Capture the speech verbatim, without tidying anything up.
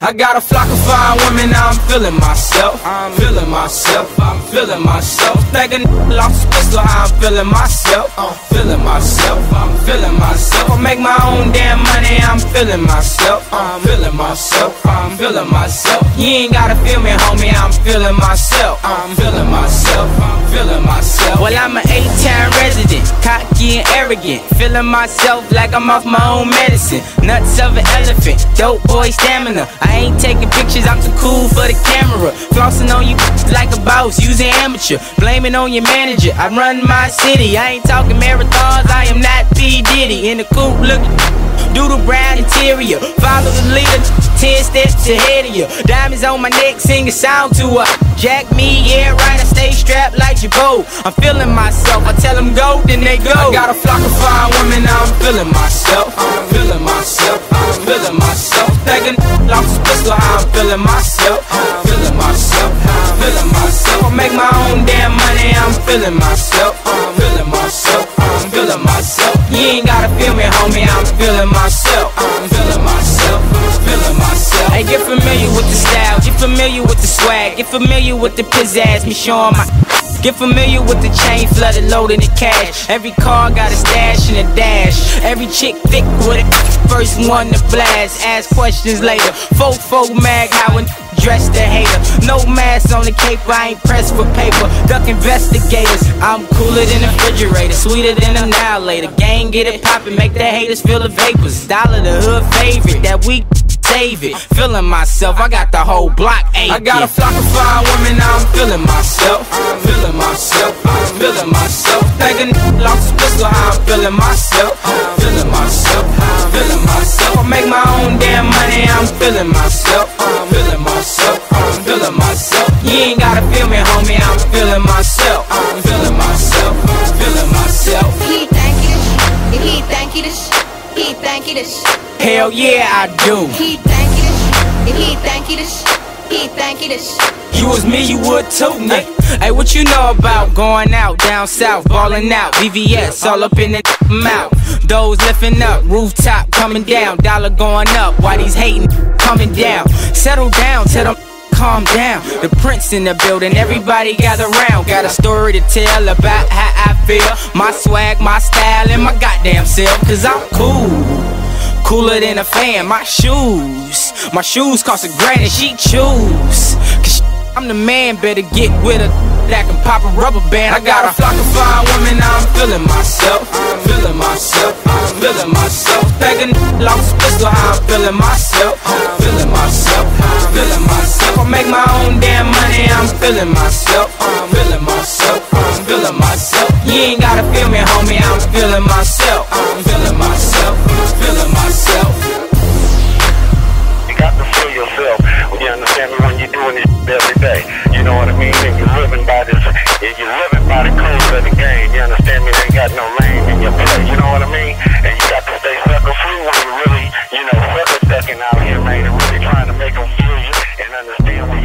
I got a flock of fine women, now I'm feeling myself. I'm feeling myself, I'm feeling myself. Think a n***a lost his pistol, how I'm feeling myself. I'm feeling myself, I'm feeling myself. I make my own damn money, I'm feeling myself. I'm feeling myself, I'm feeling myself. You ain't gotta feel me, homie, I'm feeling myself. I'm feeling myself, I'm feeling myself. Well, I'm an eight-town resident, cocky and arrogant. Feeling myself like I'm off my own medicine. Nuts of an elephant, dope boy stamina. I ain't taking pictures, I'm too cool for the camera. Flossing on you like a boss, using amateur. Blaming on your manager, I run my city. I ain't talking marathons, I am not P. Diddy. In the coupe looking doodle brown interior. Follow the leader, ten steps ahead of you. Diamonds on my neck, sing a sound to her. Jack me, yeah right, I stay strapped like Jabot. I'm feeling myself, I tell them go, then they go. I got a flock of fine women, now I'm feeling myself. I'm feeling myself, I'm feeling myself. Thinking lost his pistol, how I'm feeling myself. I'm feeling myself, I'm feeling myself. I make my own damn money, I'm feeling myself. I'm feeling myself, I'm feeling myself. You ain't gotta feel me, homie, I'm feeling myself. I'm feeling myself, I'm feeling myself. Hey, get familiar with the style, get familiar with the swag, get familiar with the pizzazz, me showing my. Get familiar with the chain flooded, loaded in cash. Every car got a stash and a dash. Every chick thick with it, first one to blast. Ask questions later. Fofo mag, how a dress the hater. No mask on the cape, I ain't pressed for paper. Duck investigators, I'm cooler than a refrigerator, sweeter than an annihilator. Gang get it poppin', make the haters feel the vapors. Dollar the hood favorite, that week save it. Feeling myself, I got the whole block aching. I got a flock of fine women, now I'm feeling myself. I'm feeling myself, I'm feeling myself. Think a n***a lost his pistol, how I'm feeling myself. I'm feeling myself, I'm feeling myself. I make my own damn money, I'm feeling myself. I'm feeling myself, I'm feeling myself. You ain't gotta feel me, homie, I'm feeling myself. I'm feeling myself, I'm feeling myself. He think he the shit, he think he the shit, he think he the shit. Hell yeah, I do. He think he the shit, he think he the shit, he think he the shit. You was me, you would too, nigga. Hey, what you know about going out down south, balling out, V V S all up in the mouth. Those lifting up, rooftop coming down, dollar going up. Why these hating coming down? Settle down, tell them calm down. The prince in the building, everybody gather round. Got a story to tell about how I feel. My swag, my style, and my goddamn self. Cause I'm cool. Cooler than a fan, my shoes. My shoes cost a grand and she choose. Cause I'm the man, better get with her that can pop a rubber band. I got a flock of fine women, now I'm feeling myself. I'm feeling myself, I'm feeling myself. Think a n***a lost his pistol, how I'm feeling myself. I'm feeling myself, I'm feeling myself. I make my own damn money, I'm feeling myself. I'm feeling myself, I'm feeling myself. You ain't gotta feel me, homie, I'm feeling myself. I'm feeling myself, I'm feeling myself. You got to feel yourself, when you understand me, when you're doing this every day. You know what I mean? And you're living by this, you're living by the codes of the game. You understand me? They got no lane in your play. You know what I mean? And you got to stay sucker free when you're really, you know, sucker stucking out here, man, and really trying to make them feel you and understand what